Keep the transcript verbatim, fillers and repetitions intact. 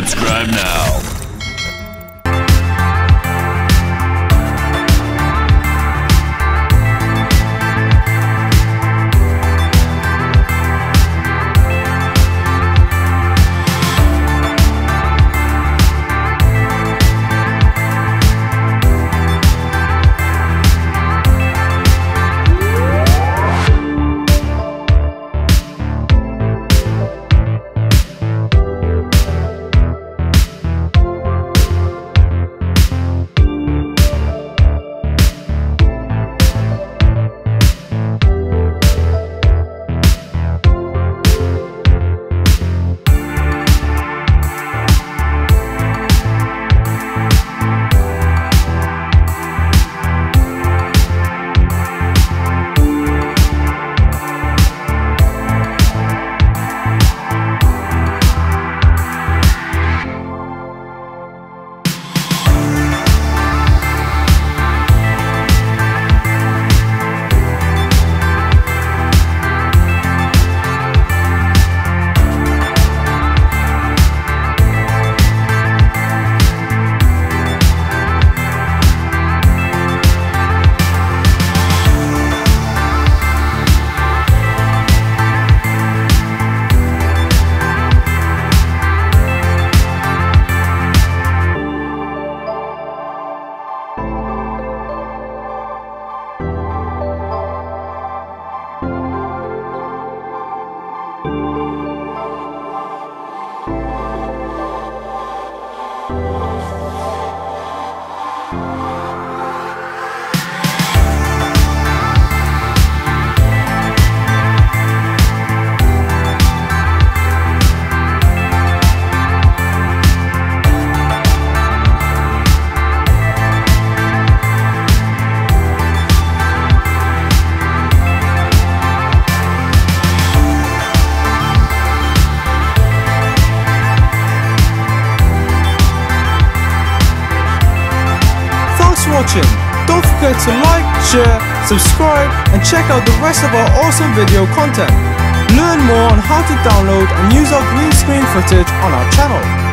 Subscribe now. Watching. Don't forget to like, share, subscribe and check out the rest of our awesome video content. Learn more on how to download and use our green screen footage on our channel.